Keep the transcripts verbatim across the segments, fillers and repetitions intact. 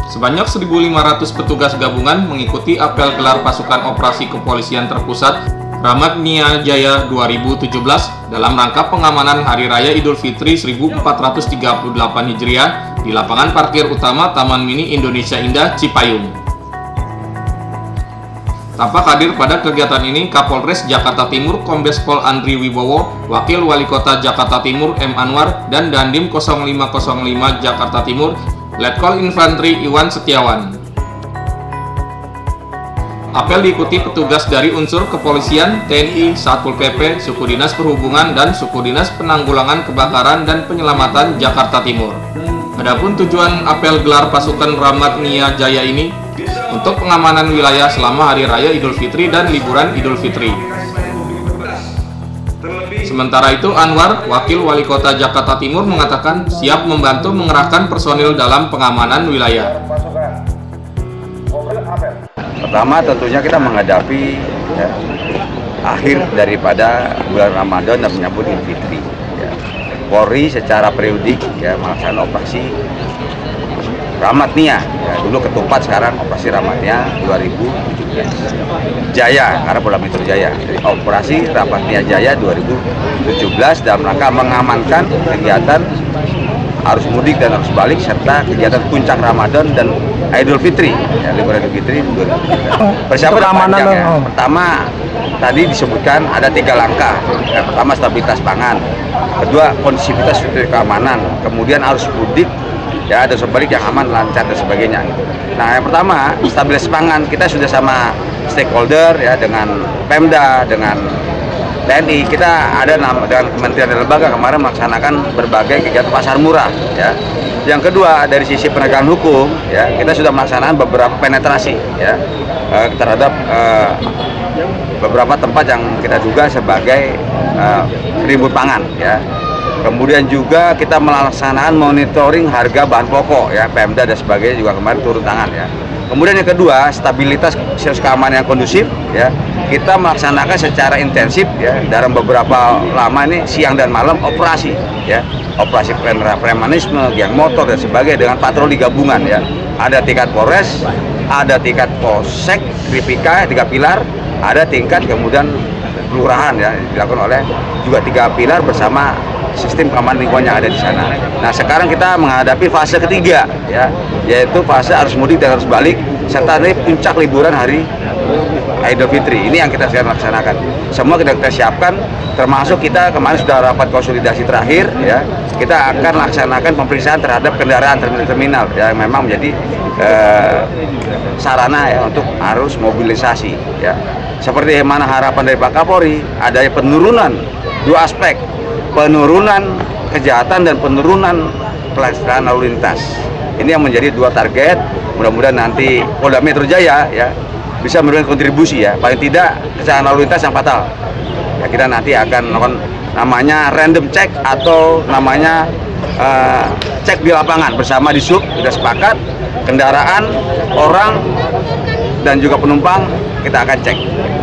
Sebanyak seribu lima ratus petugas gabungan mengikuti apel gelar pasukan operasi kepolisian terpusat Ramat Nia Jaya dua ribu tujuh belas dalam rangka pengamanan Hari Raya Idul Fitri seribu empat ratus tiga puluh delapan Hijriah di lapangan parkir utama Taman Mini Indonesia Indah Cipayung. Tampak hadir pada kegiatan ini Kapolres Jakarta Timur Kombes Pol Andri Wibowo, Wakil Wali Kota Jakarta Timur M. Anwar, dan Dandim nol lima nol lima Jakarta Timur Letkol Infantri Iwan Setiawan. Apel diikuti petugas dari unsur kepolisian, T N I, Satpol P P, Suku Dinas Perhubungan, dan Suku Dinas Penanggulangan Kebakaran dan Penyelamatan Jakarta Timur. Adapun tujuan apel gelar pasukan Ramat Nia Jaya ini untuk pengamanan wilayah selama Hari Raya Idul Fitri dan liburan Idul Fitri. Sementara itu, Anwar, Wakil Wali Kota Jakarta Timur, mengatakan siap membantu mengerahkan personil dalam pengamanan wilayah. Pertama, tentunya kita menghadapi ya, akhir daripada bulan Ramadan dan menyambut Idul Fitri. Ya. Polri secara periodik ya, melaksanakan operasi Ramat Nia, ya, dulu ketupat, sekarang operasi Ramat Nia dua ribu tujuh belas Jaya, karena Polda Metro Jaya. Jadi operasi Ramat Nia Jaya dua ribu tujuh belas dalam rangka mengamankan kegiatan arus mudik dan arus balik serta kegiatan puncak Ramadan dan Idul Fitri, ya, liburan Idul Fitri dua ribu tujuh belas. Persiapan panjang ya. Pertama, tadi disebutkan ada tiga langkah. Yang pertama stabilitas pangan, kedua kondusivitas keamanan, kemudian arus mudik ya ada sebalik yang aman, lancar dan sebagainya. Nah, yang pertama stabilitas pangan, kita sudah sama stakeholder ya, dengan Pemda, dengan T N I, kita ada nama dengan kementerian dan lembaga kemarin melaksanakan berbagai kegiatan pasar murah ya. Yang kedua, dari sisi penegakan hukum ya, kita sudah melaksanakan beberapa penetrasi ya eh, terhadap eh, beberapa tempat yang kita duga sebagai eh, rimbun pangan ya. Kemudian juga kita melaksanakan monitoring harga bahan pokok ya, Pemda dan sebagainya juga kemarin turun tangan ya. Kemudian yang kedua, stabilitas sistem keamanan yang kondusif ya. Kita melaksanakan secara intensif ya dalam beberapa lama ini siang dan malam operasi ya. Operasi premanisme, geng motor dan sebagainya dengan patroli gabungan ya. Ada tingkat Polres, ada tingkat Polsek, Kripika, tiga pilar, ada tingkat kemudian kelurahan ya, dilakukan oleh juga tiga pilar bersama sistem keamanan lingkungan yang ada di sana. Nah, sekarang kita menghadapi fase ketiga ya, yaitu fase arus mudik dan arus balik serta puncak liburan hari Idul Fitri. Ini yang kita sedang laksanakan. Semua kita, kita siapkan, termasuk kita kemarin sudah rapat konsolidasi terakhir ya. Kita akan laksanakan pemeriksaan terhadap kendaraan terminal-terminal yang memang menjadi eh, sarana ya untuk arus mobilisasi ya. Seperti mana harapan dari Pak Kapolri, adanya penurunan dua aspek, penurunan kejahatan dan penurunan pelaksanaan lalu lintas. Ini yang menjadi dua target. Mudah-mudahan nanti Polda Metro Jaya ya bisa memberikan kontribusi ya, paling tidak kecelakaan lalu lintas yang fatal. Ya, kita nanti akan melakukan namanya random check atau namanya uh, cek di lapangan bersama di sub, kita sepakat kendaraan, orang dan juga penumpang kita akan cek.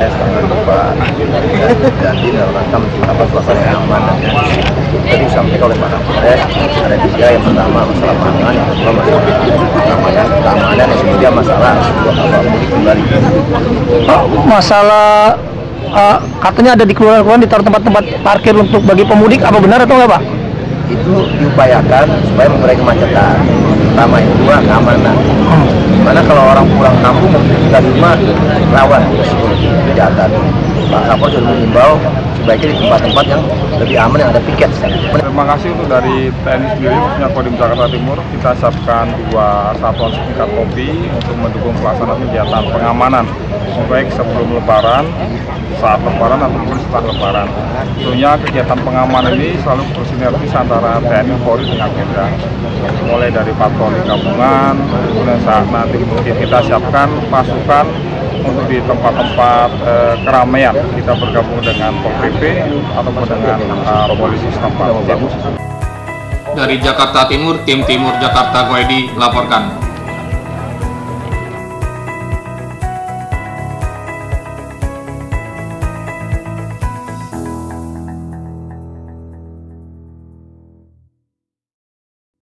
Jadi dalam rangka menciptakan suasana yang aman dan tadi disampaikan oleh Pak Kapolres ada tiga, yang pertama masalah pangan, yang kedua masalah keamanan, keamanan dan kemudian masalah sebuah mudik kembali. Masalah uh, katanya ada di kelurahan ditaruh tempat-tempat parkir untuk bagi pemudik, apa benar atau enggak, Pak? Itu diupayakan supaya mengurangi kemacetan. Pertama, yang kedua keamanan. Karena kalau orang pulang kampung kita di rumah rawan resiko kejahatan. Pak Kapolres sudah mengimbau sebaiknya di tempat-tempat yang lebih aman yang ada piket. Terima kasih untuk dari T N I sendiri, khususnya Kodim Jakarta Timur, kita siapkan dua satuan setingkat kopi untuk mendukung pelaksanaan kegiatan pengamanan baik sebelum Lebaran, saat Lebaran ataupun setelah Lebaran. Tentunya kegiatan pengamanan ini selalu bersinergis antara T N I Polri dengan Pemda, mulai dari patroli gabungan, kemudian saat nanti mungkin kita siapkan pasukan untuk di tempat-tempat eh, keramaian kita bergabung dengan Pol P P ataupun dengan uh, polisi setempat. Dari Jakarta Timur, tim Timur Jakarta Goedi laporkan.